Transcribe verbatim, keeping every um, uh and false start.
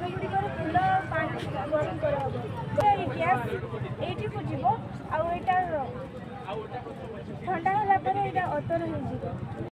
गुड़िकर फूल पानी गरम कर गैस ये को जीव आउ ठंडा होला पर ये अतर हो